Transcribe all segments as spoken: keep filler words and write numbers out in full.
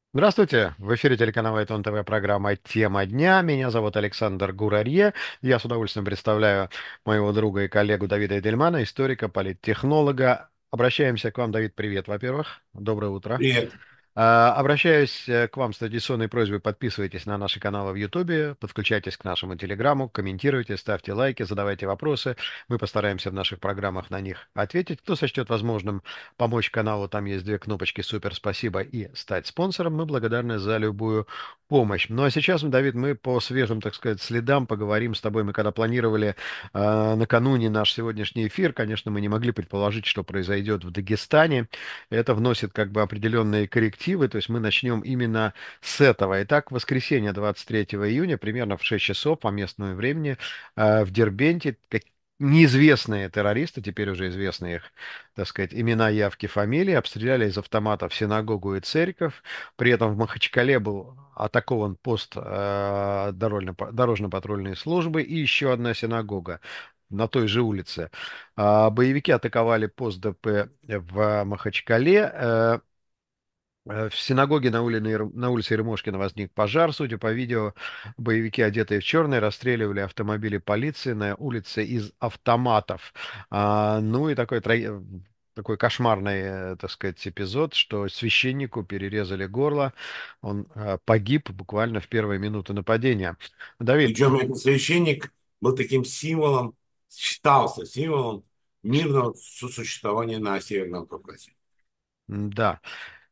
Здравствуйте! В эфире телеканала Итон ТВ программа «Тема дня». Меня зовут Александр Гурарье. Я с удовольствием представляю моего друга и коллегу Давида Эдельмана, историка, политтехнолога. Обращаемся к вам, Давид, привет, во-первых. Доброе утро. Привет. А, Обращаюсь э, к вам с традиционной просьбой: подписывайтесь на наши каналы в Ютубе, подключайтесь к нашему Телеграму, комментируйте, ставьте лайки, задавайте вопросы. Мы постараемся в наших программах на них ответить. Кто сочтет возможным помочь каналу, там есть две кнопочки «Супер спасибо» и «Стать спонсором». Мы благодарны за любую помощь. Ну а сейчас, Давид, мы по свежим, так сказать, следам поговорим с тобой. Мы когда планировали э, накануне наш сегодняшний эфир, конечно, мы не могли предположить, что произойдет в Дагестане. Это вносит как бы определенные коррективы, то есть мы начнем именно с этого. Итак, в воскресенье двадцать третьего июня, примерно в шесть часов по местному времени, э, в Дербенте как- неизвестные террористы, теперь уже известные их, так сказать, имена, явки, фамилии, обстреляли из автоматов синагогу и церковь. При этом в Махачкале был атакован пост э, дорожно- дорожно-патрульной службы и еще одна синагога на той же улице. А, Боевики атаковали пост Д П в Махачкале. Э, э, В синагоге на улице, на улице Ермошкина возник пожар. Судя по видео, боевики, одетые в черное, расстреливали автомобили полиции на улице из автоматов. А, Ну и такой, тро- такой кошмарный, э, так сказать, эпизод, что священнику перерезали горло. Он э, погиб буквально в первые минуты нападения. Давид, Причем этот священник был таким символом, считался символом мирного сосуществования на Северном Кавказе. м, да.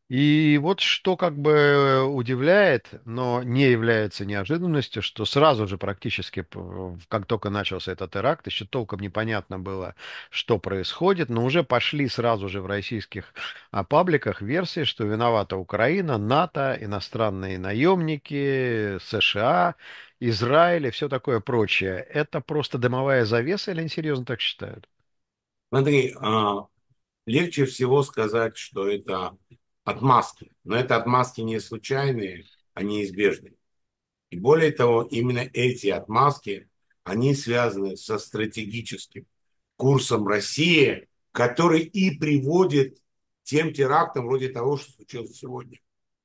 И вот что как бы удивляет, но не является неожиданностью, что сразу же практически, п- как только начался этот теракт, еще толком непонятно было, что происходит, но уже пошли сразу же в российских а, пабликах версии, что виновата Украина, НАТО, иностранные наемники, С Ш А, Израиль и все такое прочее. Это просто дымовая завеса или они серьезно так считают? Смотри, а, легче всего сказать, что это отмазки. Но это отмазки не случайные, а неизбежные. И более того, именно эти отмазки, они связаны со стратегическим курсом России, который и приводит к тем терактам вроде того, что случилось сегодня.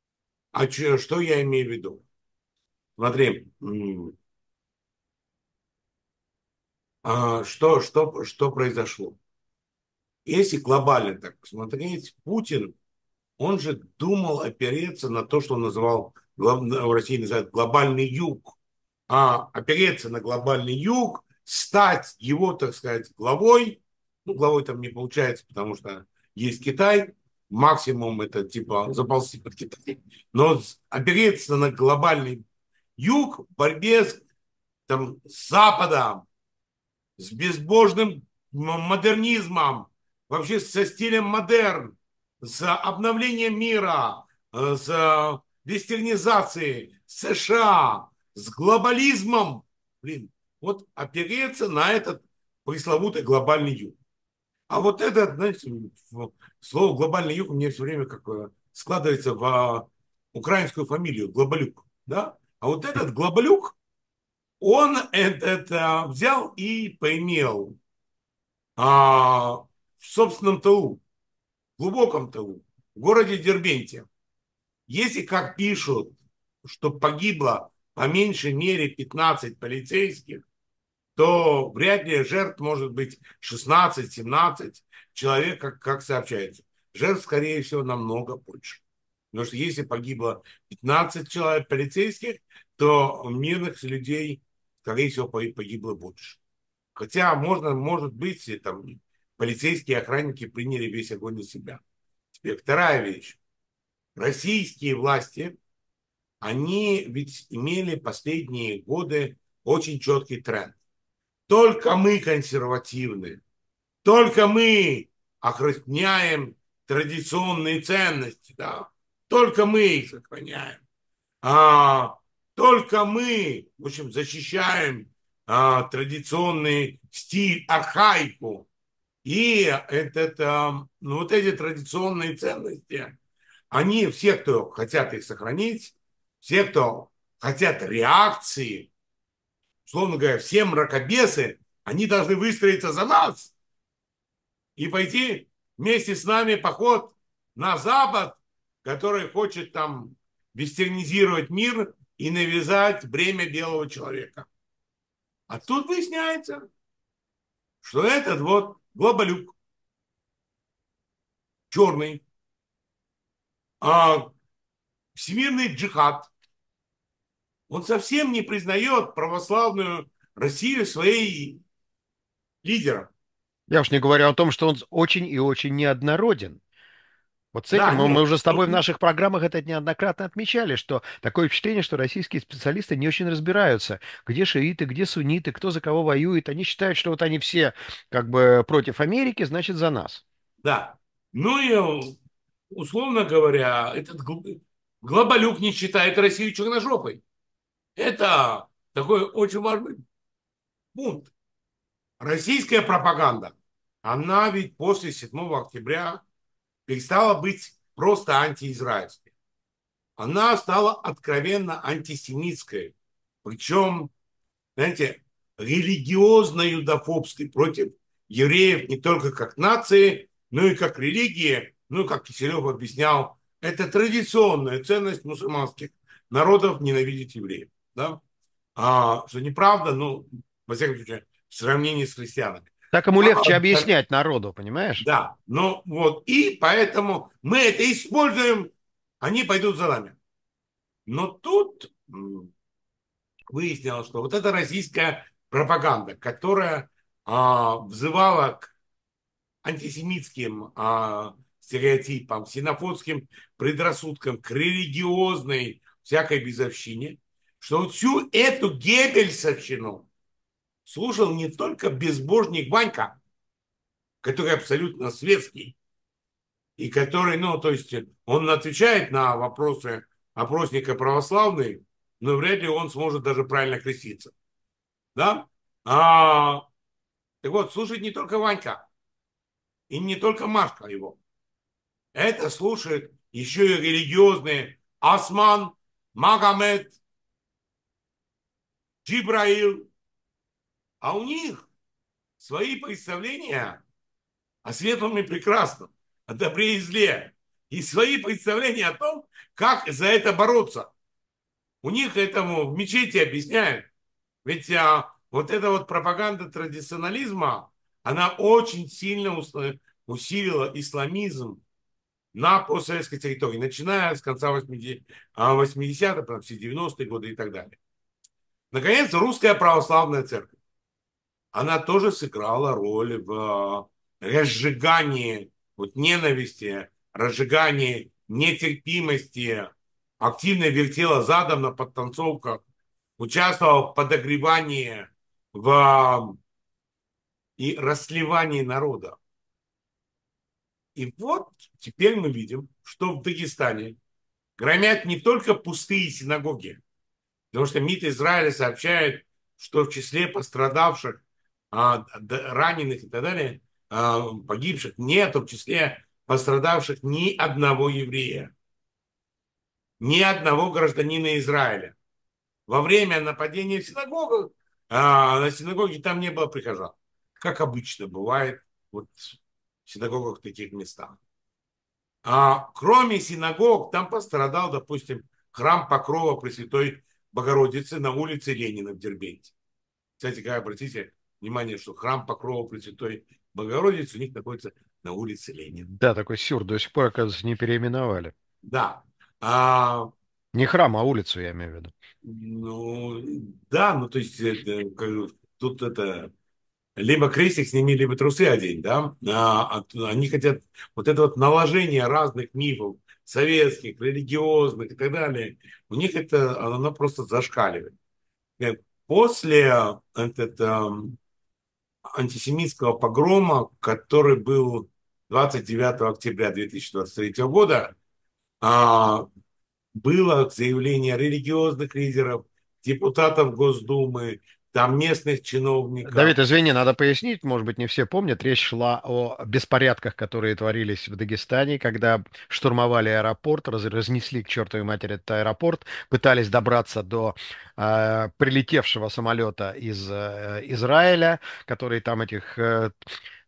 А че- что я имею в виду? Смотри, м, а, что, что, что произошло? Если глобально так посмотреть, Путин, он же думал опереться на то, что он называл, глоб- в России называют глобальный юг. А опереться на глобальный юг, стать его, так сказать, главой, ну, главой там не получается, потому что есть Китай, максимум это типа заползти под Китай, но опереться на глобальный юг в борьбе с, там, с Западом, с безбожным модернизмом, вообще со стилем модерн, с обновлением мира, э, с вестернизацией С Ш А, с глобализмом. Блин, вот опереться на этот пресловутый глобальный юг. А вот это, знаете, слово глобальный юг мне все время как э, складывается в а, украинскую фамилию Глобалюк. Да? А вот этот Глобалюк, он это, это взял и поимел а, в собственном тылу, в глубоком тылу, в городе Дербенте. Если, как пишут, что погибло по меньшей мере пятнадцать полицейских, то вряд ли жертв может быть шестнадцать-семнадцать человек, как, как сообщается. Жертв, скорее всего, намного больше. Потому что если погибло пятнадцать человек полицейских, то мирных людей, скорее всего, погибло больше. Хотя можно, может быть, и там полицейские охранники приняли весь огонь на себя. Теперь вторая вещь. Российские власти, они ведь имели последние годы очень четкий тренд. Только мы консервативны, только мы охраняем традиционные ценности, да, только мы их сохраняем. А, только мы, в общем, защищаем а, традиционный стиль, архаику. И это, это, ну, вот эти традиционные ценности, они, все, кто хотят их сохранить, все, кто хотят реакции, условно говоря, все мракобесы, они должны выстроиться за нас и пойти вместе с нами поход на Запад, который хочет там вестернизировать мир и навязать бремя белого человека. А тут выясняется, что этот вот глобалюк, черный, а, всемирный джихад, он совсем не признает православную Россию своей лидером. Я уж не говорю о том, что он очень и очень неоднороден. Вот с этим Да, мы, мы нет, уже с тобой в ну, наших программах это неоднократно отмечали, что такое впечатление, что российские специалисты не очень разбираются, где шииты, где сунниты, кто за кого воюет. Они считают, что вот они все как бы против Америки, значит, за нас. да. Ну и, условно говоря, этот гл- глобалюк не считает Россию черножопой. Это такой очень важный пункт. Российская пропаганда, она ведь после седьмого октября перестала быть просто антиизраильской. Она стала откровенно антисемитской. Причем, знаете, религиозно-юдофобской против евреев не только как нации, но и как религии. Ну, как Киселев объяснял, это традиционная ценность мусульманских народов ненавидеть евреев. Да? А, что неправда, ну, во всяком случае, в сравнении с христианами. Так ему А, легче да, объяснять народу, понимаешь? да, ну вот, и поэтому мы это используем, они пойдут за нами. Но тут м, выяснилось, что вот эта российская пропаганда, которая а, взывала к антисемитским а, стереотипам, ксенофобским предрассудкам, к религиозной всякой безовщине, что вот всю эту геббельсовщину слушал не только безбожник Ванька, который абсолютно светский, и который, ну, то есть он отвечает на вопросы опросника православный, но вряд ли он сможет даже правильно креститься. Да? А, так вот, слушает не только Ванька, и не только Машка его. Это слушает еще и религиозные Осман, Магомед, Джибраил. А у них свои представления о светлом и прекрасном, о добре и зле. И свои представления о том, как за это бороться. У них этому в мечети объясняют. Ведь а, вот эта вот пропаганда традиционализма, она очень сильно усилила исламизм на постсоветской территории, начиная с конца восьмидесятых, потом все девяностые годы и так далее. Наконец, русская православная церковь, она тоже сыграла роль в разжигании вот, ненависти, разжигании нетерпимости, активно вертела задом на подтанцовках, участвовал в подогревании в, и расливании народа. И вот теперь мы видим, что в Дагестане громят не только пустые синагоги, потому что МИД Израиля сообщает, что в числе пострадавших, а, раненых и так далее, а, погибших, нет в числе пострадавших ни одного еврея, ни одного гражданина Израиля. Во время нападения в синагогах, а, на синагоге там не было прихожан, как обычно бывает вот в синагогах в таких местах. А кроме синагог, там пострадал, допустим, храм Покрова Пресвятой Богородицы на улице Ленина в Дербенте. Кстати, как обратите внимание, что храм Покрова Пресвятой Богородицы у них находится на улице Ленина. Да, такой сюр, до сих пор, оказывается, не переименовали. Да. А, Не храм, а улицу, я имею в виду. ну, да, ну то есть это, как, тут это либо крестик сними, либо трусы одень, да, а, а, они хотят вот это вот наложение разных мифов, советских, религиозных и так далее, у них это, оно просто зашкаливает. Э, После этот, эм, антисемитского погрома, который был двадцать девятого октября две тысячи двадцать третьего года, а, было заявление религиозных лидеров, депутатов Госдумы, там местных чиновников. Давид, извини, надо пояснить, может быть, не все помнят. Речь шла о беспорядках, которые творились в Дагестане, когда штурмовали аэропорт, раз- разнесли к чертовой матери этот аэропорт, пытались добраться до э, прилетевшего самолета из э, Израиля, который там этих э,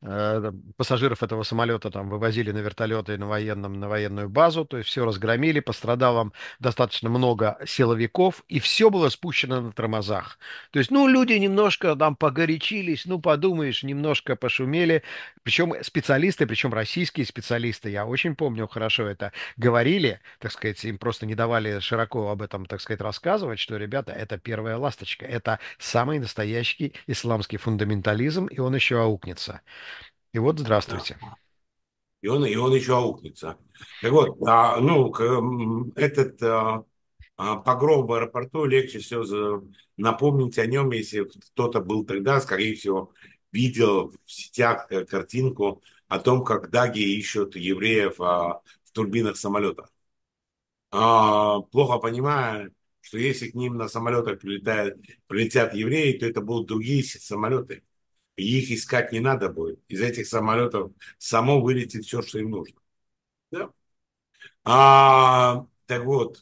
Э, Пассажиров этого самолета там вывозили на вертолеты на военном, на военную базу, то есть все разгромили, пострадало достаточно много силовиков, и все было спущено на тормозах. То есть, ну, люди немножко там погорячились, ну, подумаешь, немножко пошумели. Причем специалисты, причем российские специалисты, я очень помню хорошо это, говорили, так сказать, им просто не давали широко об этом, так сказать, рассказывать, что, ребята, это первая ласточка, это самый настоящий исламский фундаментализм, и он еще аукнется. И вот Да. здравствуйте. И он, и он еще аукнется. Так вот, а, ну, к- м, этот а, а, погром в аэропорту легче всего за- напомнить о нем, если кто-то был тогда, скорее всего, видел в сетях э, картинку о том, как даги ищут евреев а, в турбинах самолета. А, плохо понимая, что если к ним на самолетах прилетают, прилетят евреи, то это будут другие с- самолеты. И их искать не надо будет. Из этих самолетов само вылетит все, что им нужно. Да? А, так вот,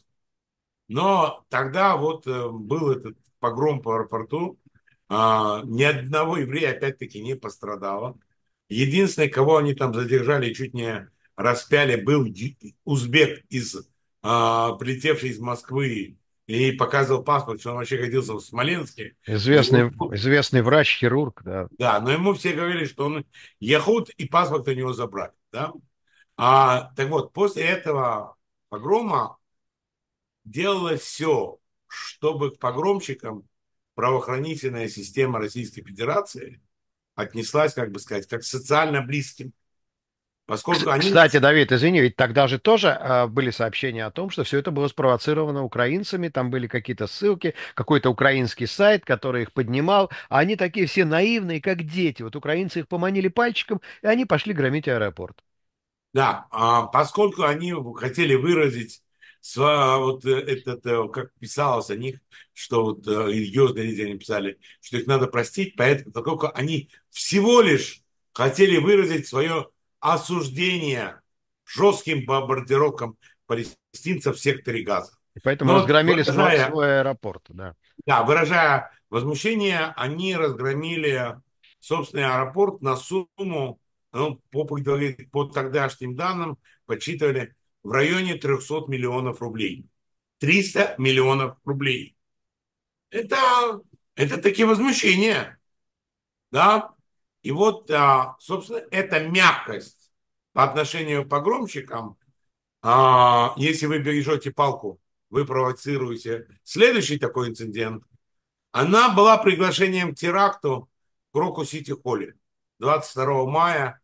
но тогда вот э, был этот погром по аэропорту. А, ни одного еврея, опять-таки, не пострадало. Единственный, кого они там задержали, чуть не распяли, был ю- узбек, из, а, прилетевший из Москвы и показывал паспорт, что он вообще родился в Смоленске. Но ему, Известный, известный врач, хирург, да. да, но ему все говорили, что он яхут, и паспорт у него забрали. Да? А, так вот, после этого погрома делалось все, чтобы к погромщикам правоохранительная система Российской Федерации отнеслась, как бы сказать, как к социально близким, Кс- поскольку они... Кстати, Давид, извини, ведь тогда же тоже а, были сообщения о том, что все это было спровоцировано украинцами, там были какие-то ссылки, какой-то украинский сайт, который их поднимал, а они такие все наивные, как дети. Вот украинцы их поманили пальчиком, и они пошли громить аэропорт. Да, а, поскольку они хотели выразить сва- вот э, этот, э, как писалось о них, что вот э, религиозные лидеры они писали, что их надо простить, поэтому, поскольку они всего лишь хотели выразить свое осуждение жестким бомбардировкам палестинцев в секторе Газа. И поэтому Но вот разгромили сво- выражая, свой аэропорт, да. да, выражая возмущение, они разгромили собственный аэропорт на сумму, ну, по, предварит- по тогдашним данным, подсчитывали в районе трехсот миллионов рублей. триста миллионов рублей. Это, это такие возмущения, да? И вот, а, собственно, эта мягкость по отношению к погромщикам, а, если вы бережете палку, вы провоцируете следующий такой инцидент. Она была приглашением к теракту в Крокус-Сити-Холле двадцать второго мая,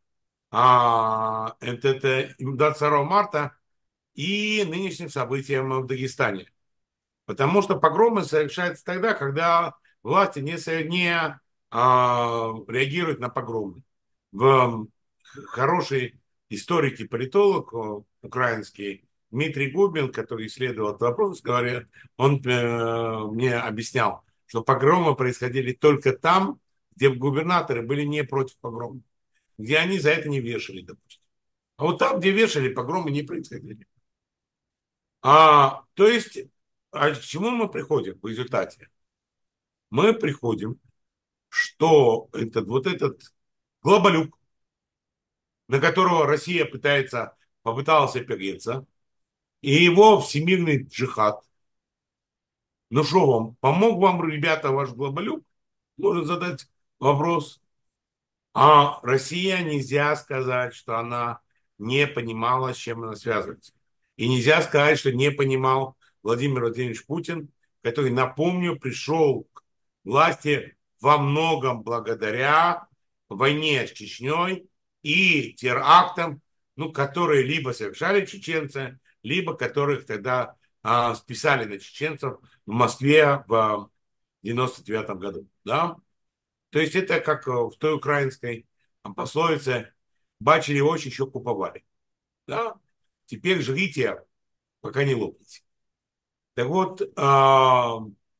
а, это, это двадцать второго марта и нынешним событиям в Дагестане. Потому что погромы совершаются тогда, когда власти не, со- не а, реагируют на погромы. В, хороший историк и политолог о, украинский Дмитрий Губин, который исследовал этот вопрос, говорит, он э, мне объяснял, что погромы происходили только там, где губернаторы были не против погромов, где они за это не вешали, допустим. А вот там, где вешали, погромы не происходили. А, то есть, а к чему мы приходим в результате? Мы приходим, что этот, вот этот глобалюк, на которого Россия пытается, попыталась опереться, и его всемирный джихад. Ну что вам, помог вам, ребята, ваш глобалюк? Можно задать вопрос. А Россия, нельзя сказать, что она не понимала, с чем она связывается. И нельзя сказать, что не понимал Владимир Владимирович Путин, который, напомню, пришел к власти во многом благодаря войне с Чечней и терактам, ну, которые либо совершали чеченцы, либо которых тогда а, списали на чеченцев в Москве в девяносто девятом году. Да? То есть это как э, в той украинской пословице «бачили очи, еще куповали». Да? Теперь жрите, пока не лопнете. Так вот, а,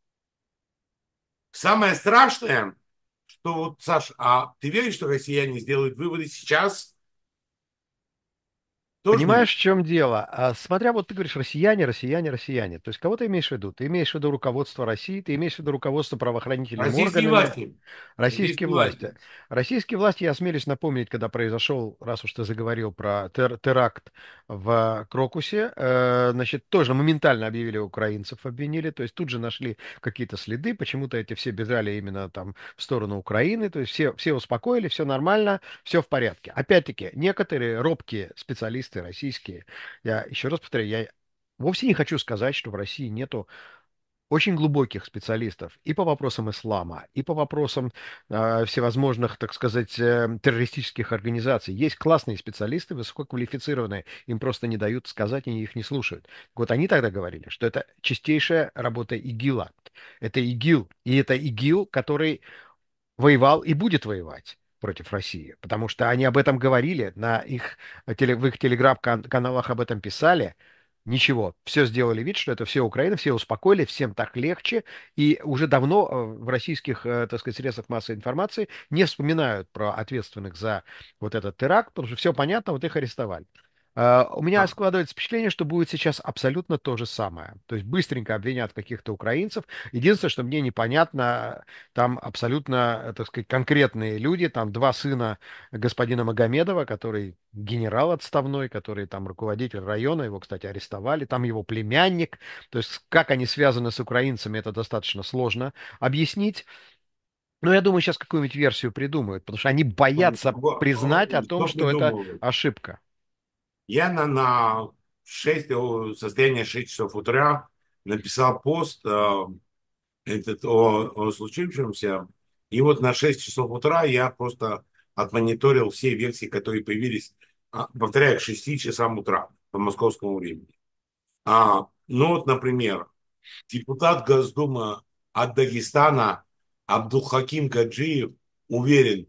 самое страшное, что вот, Саш, а ты веришь, что россияне сделают выводы сейчас? Тоже не Понимаешь, будет. в чем дело? А, смотря, вот ты говоришь, россияне, россияне, россияне. То есть кого ты имеешь в виду? Ты имеешь в виду руководство России, ты имеешь в виду руководство правоохранительными Российские органами, власти. российские Российские власти. власти. Российские власти, я осмелюсь напомнить, когда произошел, раз уж ты заговорил про тер- теракт в Крокусе, э, значит, тоже моментально объявили украинцев, обвинили, то есть тут же нашли какие-то следы, почему-то эти все бежали именно там в сторону Украины, то есть все, все успокоили, все нормально, все в порядке. Опять-таки, некоторые робкие специалисты российские, я еще раз повторяю, я вовсе не хочу сказать, что в России нету очень глубоких специалистов и по вопросам ислама, и по вопросам э, всевозможных, так сказать, э, террористических организаций. Есть классные специалисты, высококвалифицированные, им просто не дают сказать, и их не слушают. Вот они тогда говорили, что это чистейшая работа ИГИЛа. Это ИГИЛ, и это ИГИЛ, который воевал и будет воевать против России, потому что они об этом говорили, на их, теле- в их телеграм-каналах об этом писали. Ничего, все сделали вид, что это все Украина, все успокоили, всем так легче, и уже давно э, в российских, э, так сказать, средствах массовой информации не вспоминают про ответственных за вот этот теракт, потому что все понятно, вот их арестовали. Э, У меня А, складывается впечатление, что будет сейчас абсолютно то же самое. То есть быстренько обвинят каких-то украинцев. Единственное, что мне непонятно, там абсолютно, э, так сказать, конкретные люди, там два сына господина Магомедова, который генерал отставной, который там руководитель района, его, кстати, арестовали, там его племянник. То есть как они связаны с украинцами, это достаточно сложно объяснить. Но я думаю, сейчас какую-нибудь версию придумают, потому что они боятся признать о том, Что что это придумывают? ошибка. Я на, на шесть, о, состояние шесть часов утра написал пост э, этот, о, о случившемся. И вот на шесть часов утра я просто отмониторил все версии, которые появились, а, повторяю, к шести часам утра по московскому времени. А, ну вот, например, депутат Госдумы от Дагестана Абдулхаким Гаджиев уверен,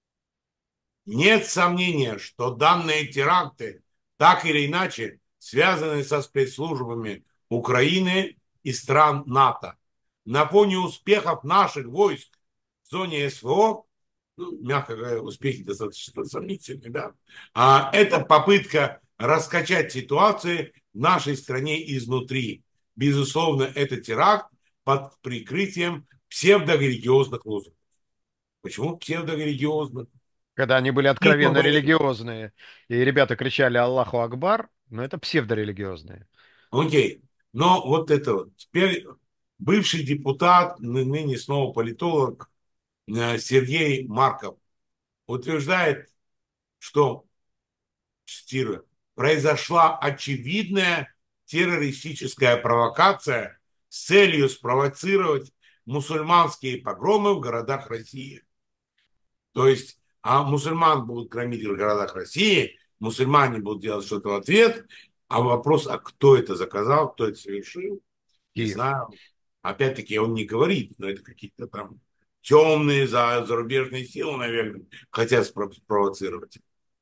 нет сомнения, что данные теракты так или иначе связаны со спецслужбами Украины и стран НАТО. На фоне успехов наших войск в зоне СВО, ну, мягко говоря, успехи достаточно сомнительные, да, а это попытка раскачать ситуацию в нашей стране изнутри. Безусловно, это теракт под прикрытием псевдорелигиозных лозунгов. Почему псевдорелигиозных? Когда они были И откровенно говорили, религиозные, и ребята кричали «Аллаху Акбар», но это псевдорелигиозные. окей. Но вот это вот. Теперь бывший депутат, ны- ныне снова политолог э, Сергей Марков утверждает, что, цитирую, произошла очевидная террористическая провокация с целью спровоцировать мусульманские погромы в городах России. То есть, а мусульман будут громить в городах России, мусульмане будут делать что-то в ответ, а вопрос, а кто это заказал, кто это совершил, не Киев. знаю. Опять-таки он не говорит, но это какие-то там темные за, зарубежные силы, наверное, хотят спровоцировать.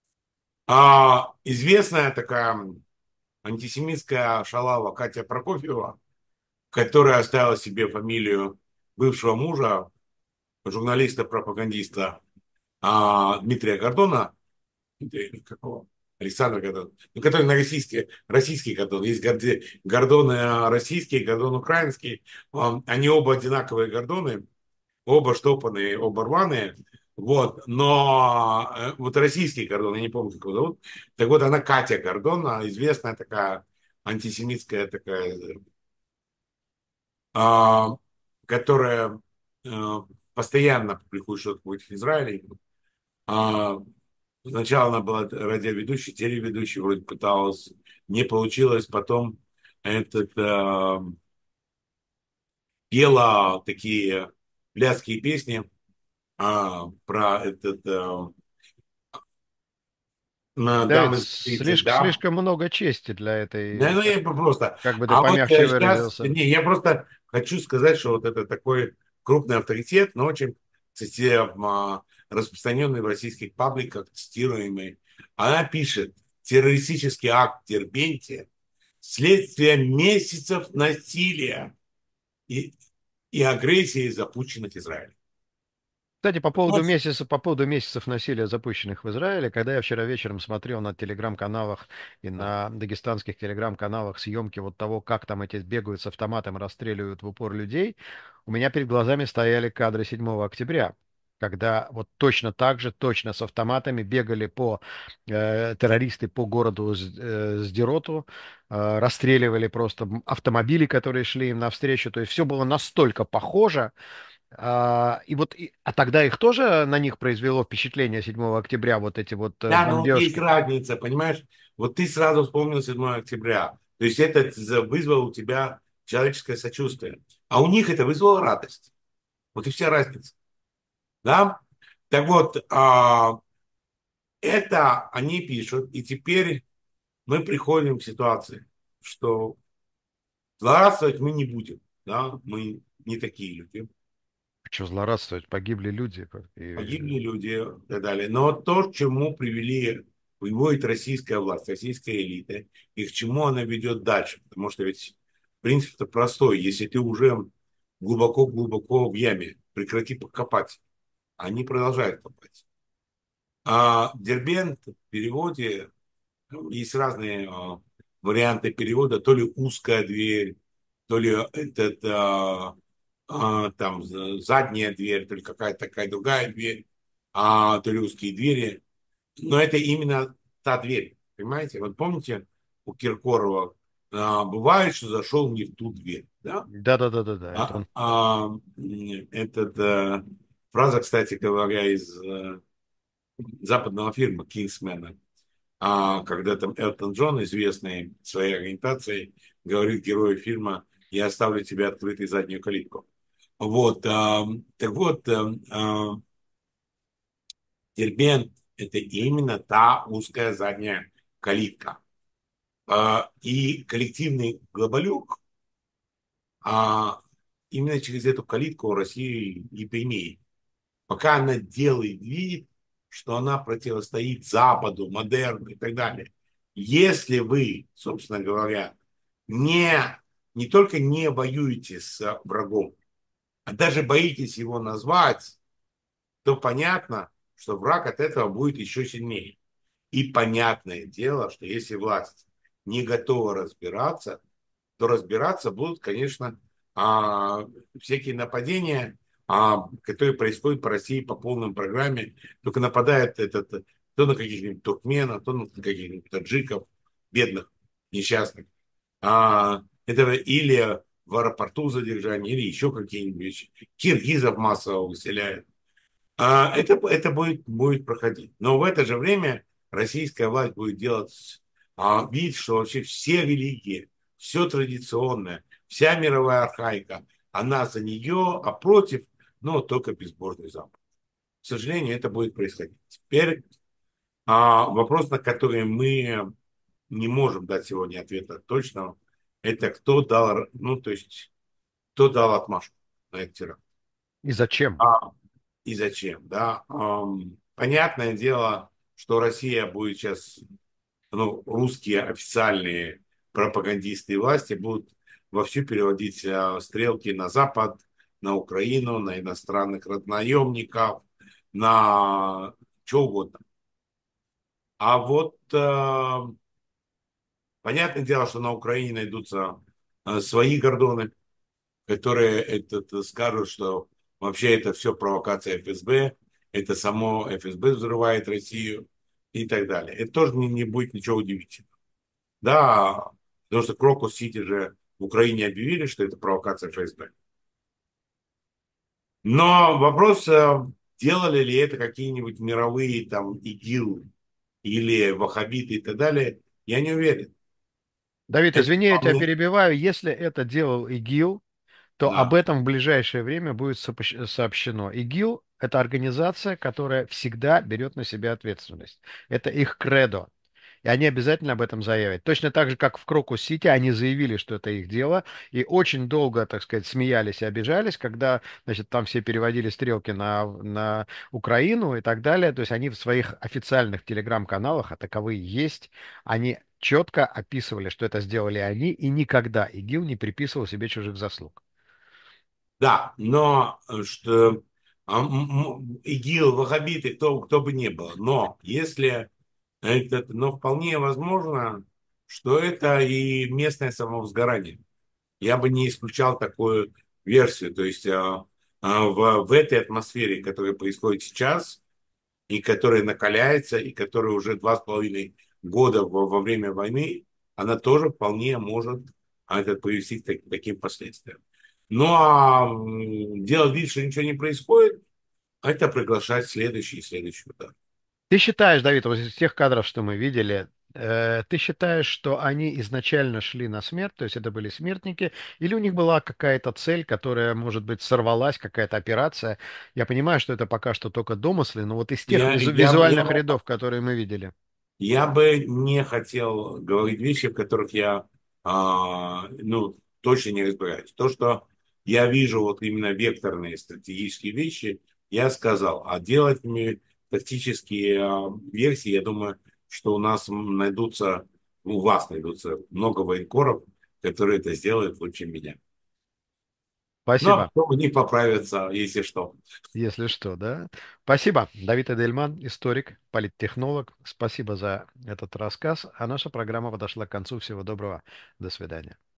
А известная такая антисемитская шалава Катя Прокофьева, которая оставила себе фамилию бывшего мужа, журналиста-пропагандиста а, Дмитрия Гордона, Дмитрия какого? Александр Гордон, ну, который на российский, российский Гордон. Есть Горде- Гордоны а, российские, Гордон украинский. А, Они оба одинаковые Гордоны, оба штопанные, оба рваные. Вот, но э, вот российский Гордон, я не помню, как его зовут. Так вот, она Катя Гордон, она известная такая антисемитская такая, а, которая а, постоянно публикует что-то против Израиля. А, Сначала она была радиоведущей, телеведущей, вроде пыталась, не получилось. Потом этот, э, пела такие пляские песни а, про этот э, на Давид, дам из тридцать, слишком, да. слишком много чести для Да, этой, ну как, я просто. как бы ты А вот помягче сейчас, выразился. не, я просто хочу сказать, что вот это такой крупный авторитет, но очень цити- а, распространенный в российских пабликах, цитируемый. Она пишет: террористический акт Дербенте следствие месяцев насилия и, и агрессии, запущенных Израилем. Кстати, по поводу Вот, месяца, по поводу месяцев насилия, запущенных в Израиле, когда я вчера вечером смотрел на телеграм-каналах и да. на дагестанских телеграм-каналах съемки вот того, как там эти бегают с автоматом, расстреливают в упор людей, у меня перед глазами стояли кадры седьмого октября, когда вот точно так же, точно с автоматами бегали по э, террористы по городу С- э, Сдероту, э, расстреливали просто автомобили, которые шли им навстречу. То есть все было настолько похоже. А, и вот, и- а тогда их тоже на них произвело впечатление седьмого октября, вот эти вот э, Да, но есть бомбежки. разница, понимаешь? Вот ты сразу вспомнил седьмое октября. То есть это за- вызвало у тебя человеческое сочувствие. А у них это вызвало радость. Вот и вся разница. Да? Так вот, а, это они пишут, и теперь мы приходим к ситуации, что злорадствовать мы не будем. Да? Мы не такие люди. Что злорадствовать? Погибли люди. И Погибли люди и так далее. Но то, к чему привели, приводит российская власть, российская элита, и к чему она ведет дальше. Потому что ведь принцип-то простой. Если ты уже глубоко-глубоко в яме, прекрати копать. Они продолжают копать. А Дербент в переводе, ну, есть разные а, варианты перевода, то ли узкая дверь, то ли этот, а, а, там задняя дверь, то ли какая-то такая другая дверь, а, то ли узкие двери. Но это именно та дверь, понимаете? Вот помните, у Киркорова а, бывает, что зашел не в ту дверь, да? да-да-да-да-да, это А, он. а, м, этот, а, фраза, кстати говоря, из а, западного фильма «Кингсмена», а, когда там Элтон Джон, известный своей ориентацией, говорит герою фильма: «Я оставлю тебе открытой заднюю калитку». Вот, а, так вот, а, а, Дербент — это именно та узкая задняя калитка. А, и коллективный глобалюк, а, именно через эту калитку Россия и имеет. Пока она делает вид, что она противостоит Западу, модерну и так далее. Если вы, собственно говоря, не, не только не воюете с врагом, а даже боитесь его назвать, то понятно, что враг от этого будет еще сильнее. И понятное дело, что если власть не готова разбираться, то разбираться будут, конечно, а, всякие нападения, а, которые происходят по России по полной программе. Только нападает этот, то на каких-нибудь туркменов, то на каких-нибудь таджиков, бедных, несчастных. А, это или в аэропорту задержание, или еще какие-нибудь вещи. Киргизов массово выселяют. А, это, это будет, будет проходить. Но в это же время российская власть будет делать а, вид, что вообще все религии, все традиционное, вся мировая архаика, она за нее, а против, ну, только безбожный Запад. К сожалению, это будет происходить. Теперь а, вопрос, на который мы не можем дать сегодня ответа точного, это кто дал, ну, то есть, кто дал отмашку на этот теракт. И зачем? А, и зачем, да? Ам, понятное дело, что Россия будет сейчас, ну, русские официальные пропагандисты и власти будут вовсю переводить а, стрелки на Запад, на Украину, на иностранных наемников, на что угодно. А вот а, понятное дело, что на Украине найдутся а, свои гордоны, которые этот, скажут, что вообще это все провокация эф эс бэ, это само эф эс бэ взрывает Россию и так далее. Это тоже не, не будет ничего удивительного. Да, потому что Крокус Сити же в Украине объявили, что это провокация эф эс бэ. Но вопрос, э, делали ли это какие-нибудь мировые там ИГИЛ или ваххабиты и так далее, я не уверен. Давид, Это извини, я тебя вполне, перебиваю. Если это делал ИГИЛ, то об да. этом в ближайшее время будет сопощ- сообщено. ИГИЛ — это организация, которая всегда берет на себя ответственность. Это их кредо. И они обязательно об этом заявят. Точно так же, как в Крокус-Сити, они заявили, что это их дело, и очень долго, так сказать, смеялись и обижались, когда, значит, там все переводили стрелки на, на Украину и так далее. То есть они в своих официальных телеграм-каналах, а таковые есть, они четко описывали, что это сделали они, и никогда ИГИЛ не приписывал себе чужих заслуг. Да, но э, что а, м- м- ИГИЛ, ваххабиты, кто, кто бы ни было. Но если это, но вполне возможно, что это и местное самовозгорание. Я бы не исключал такую версию. То есть а, а, в, в этой атмосфере, которая происходит сейчас, и которая накаляется, и которая уже два с половиной года во, во время войны, она тоже вполне может а, это, привести к так- таким последствиям. Ну а м, делать вид, что ничего не происходит, это приглашать следующий и следующий удар. Ты считаешь, Давид, вот из тех кадров, что мы видели, э, ты считаешь, что они изначально шли на смерть, то есть это были смертники, или у них была какая-то цель, которая, может быть, сорвалась, какая-то операция? Я понимаю, что это пока что только домыслы, но вот из тех Я, визу- я, я, визуальных рядов, которые мы видели. Я бы не хотел говорить вещи, в которых я а, ну, точно не разбираюсь. То, что я вижу вот именно векторные стратегические вещи, я сказал. А делать мне тактические а, версии, я думаю, что у нас найдутся, у вас найдутся много военкоров, которые это сделают лучше меня. Ну, а Спасибо, потом они поправятся, если что. если что, да? Спасибо, Давид Эдельман, историк, политтехнолог. Спасибо за этот рассказ. А наша программа подошла к концу. Всего доброго. До свидания.